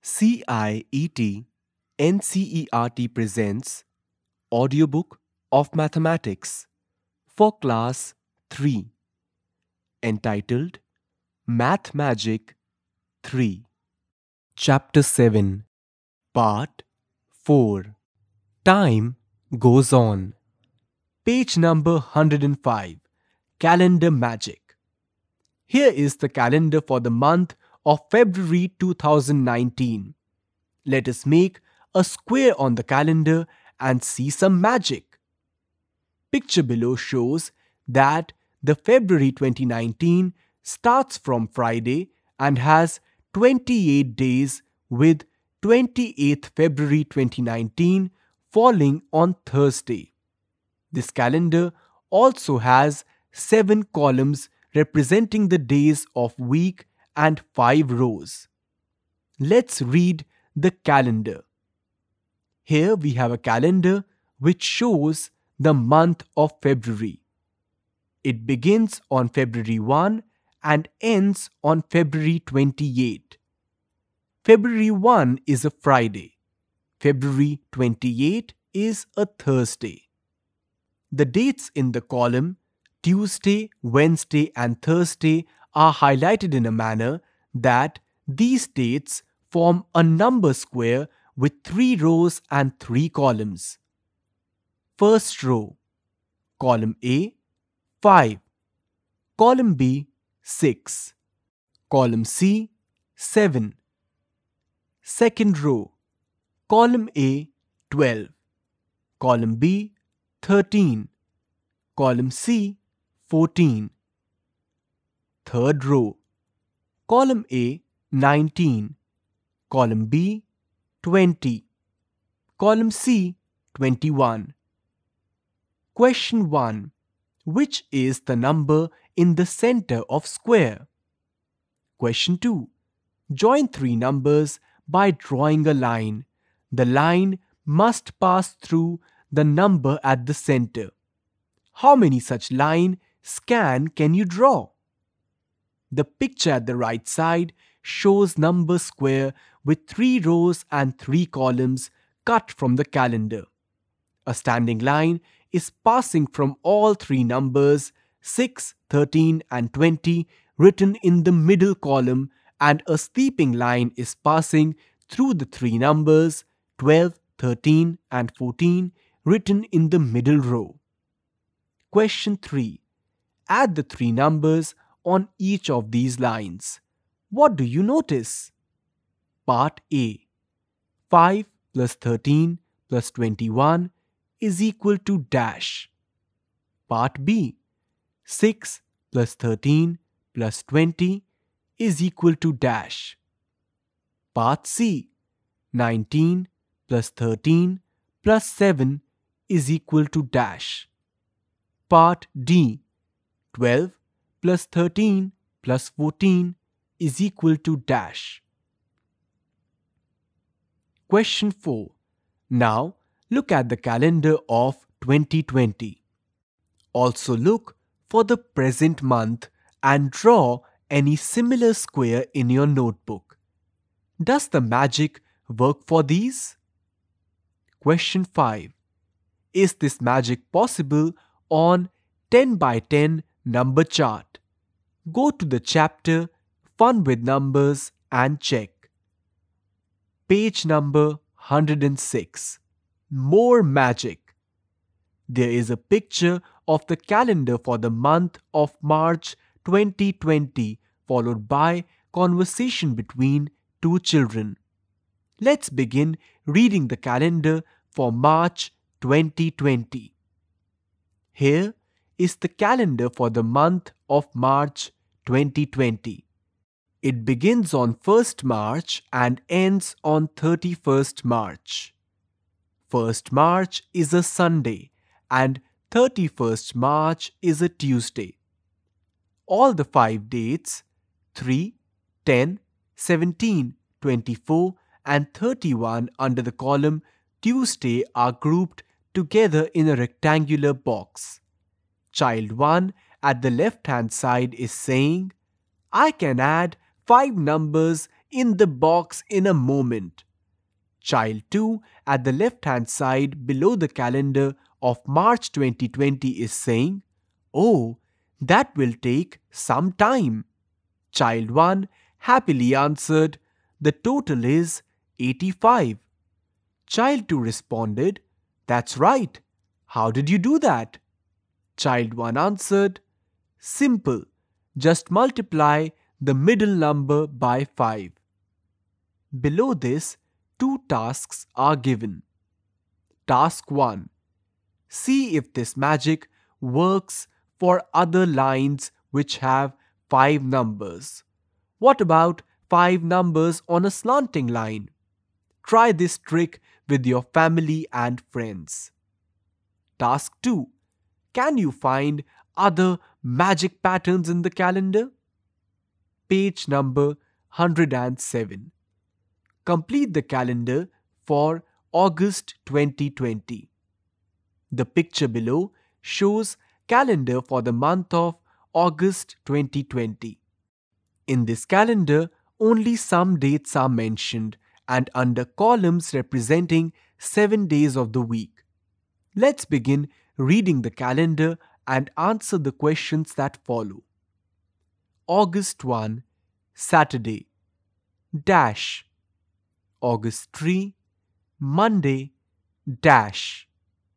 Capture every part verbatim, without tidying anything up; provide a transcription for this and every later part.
CIET N C E R T presents Audiobook of Mathematics for Class three entitled Math Magic three. Chapter seven, Part four. Time Goes On. Page number one hundred five. Calendar Magic. Here is the calendar for the month of February two thousand nineteen. Let us make a square on the calendar and see some magic. Picture below shows that the February twenty nineteen starts from Friday and has twenty-eight days, with twenty-eighth February twenty nineteen falling on Thursday. This calendar also has seven columns representing the days of week and five rows. Let's read the calendar. Here we have a calendar which shows the month of February. It begins on February first and ends on February twenty-eighth. February first is a Friday. February twenty-eighth is a Thursday. The dates in the column Tuesday, Wednesday, and Thursday are highlighted in a manner that these dates form a number square with three rows and three columns. First row, column A, five, column B, six, column C, seven. Second row, column A, twelve, column B, thirteen, column C, fourteen. Third row, column A, nineteen, column B, twenty, column C, twenty-one. Question one. Which is the number in the center of square? Question two. Join three numbers by drawing a line. The line must pass through the number at the center. How many such line scan can you draw? The picture at the right side shows number square with three rows and three columns cut from the calendar. A standing line is passing from all three numbers six, thirteen, and twenty written in the middle column, and a steeping line is passing through the three numbers twelve, thirteen, and fourteen written in the middle row. Question three. Add the three numbers on each of these lines. What do you notice? Part A. five plus thirteen plus twenty-one is equal to dash. Part B. six plus thirteen plus twenty is equal to dash. Part C. nineteen plus thirteen plus seven is equal to dash. Part D. twelve plus thirteen plus fourteen is equal to dash. Question four. Now look at the calendar of twenty twenty. Also look for the present month and draw any similar square in your notebook. Does the magic work for these? Question five. Is this magic possible on ten by ten number chart? Go to the chapter Fun with Numbers and check. Page number one hundred six. More magic. There is a picture of the calendar for the month of March twenty twenty, followed by conversation between two children. Let's begin reading the calendar for March twenty twenty. Here is the calendar for the month of March twenty twenty. It begins on first March and ends on thirty-first March. first March is a Sunday and thirty-first March is a Tuesday. All the five dates three, ten, seventeen, twenty-four, and thirty-one under the column Tuesday are grouped together in a rectangular box. Child one at the left hand side is saying, I can add five numbers in the box in a moment. Child two at the left-hand side below the calendar of March twenty twenty is saying, "Oh, that will take some time." Child one happily answered, "The total is eighty-five." Child two responded, "That's right. How did you do that?" Child one answered, "Simple. Just multiply the middle number by five." Below this, two tasks are given. Task one. See if this magic works for other lines which have five numbers. What about five numbers on a slanting line? Try this trick with your family and friends. Task two. Can you find other magic patterns in the calendar? Page number one hundred seven. Complete the calendar for August twenty twenty. The picture below shows calendar for the month of August twenty twenty. In this calendar, only some dates are mentioned and under columns representing seven days of the week. Let's begin reading the calendar and answer the questions that follow. August first, Saturday. Dash. August third, Monday. Dash.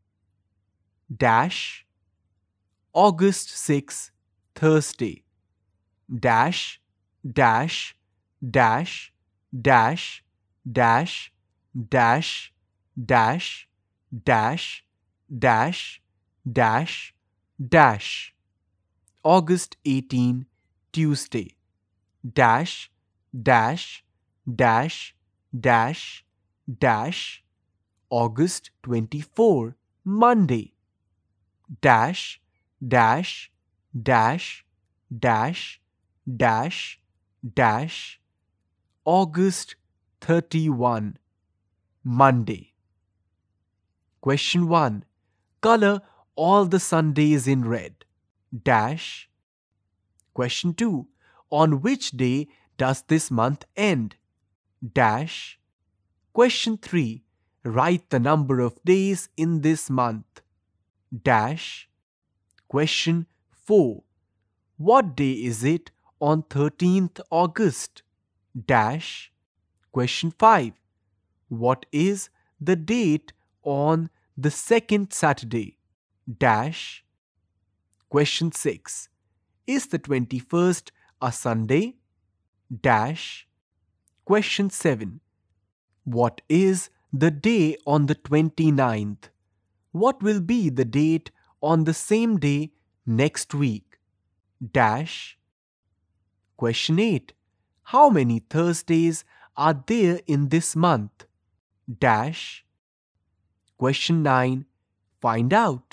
Dash. August sixth, Thursday. Dash, dash, dash, dash, dash, dash, dash, dash, dash, dash, dash. August eighteenth, Tuesday. Dash, dash, dash, dash, dash. August twenty-fourth, Monday. Dash, dash, dash, dash, dash, dash. August thirty-first, Monday. Question one. Color all the Sundays in red. Dash. Question two. On which day does this month end? Dash. Question three. Write the number of days in this month. Dash. Question four. What day is it on thirteenth August? Dash. Question five. What is the date on the second Saturday? Dash. Question six. Is the twenty-first a Sunday? Dash. Question seven. What is the day on the twenty-ninth? What will be the date on the same day next week? Dash. Question eight. How many Thursdays are there in this month? Dash. Question nine. Find out.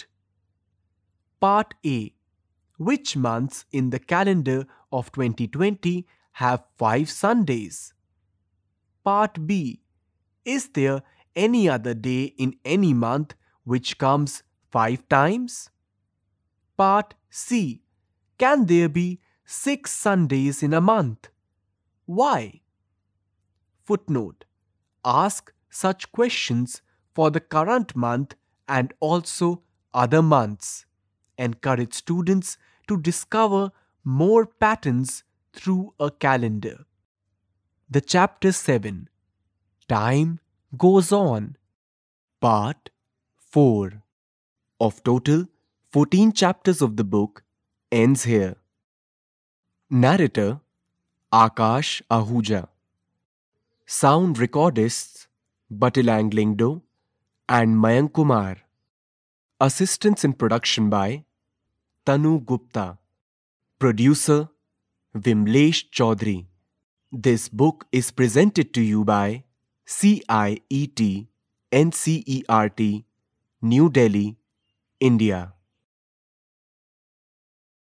Part A. Which months in the calendar of twenty twenty have five Sundays? Part B. Is there any other day in any month which comes five times? Part C. Can there be six Sundays in a month? Why? Footnote. Ask such questions for the current month and also other months. Encourage students to discover more patterns through a calendar. The Chapter seven. Time Goes On. Part four. Of total fourteen chapters of the book ends here. Narrator Akash Ahuja. Sound recordists Batilang Lingdo and Mayank Kumar. Assistance in production by Tanu Gupta. Producer Vimlesh Chaudhary. This book is presented to you by C I E T N C E R T, New Delhi, India.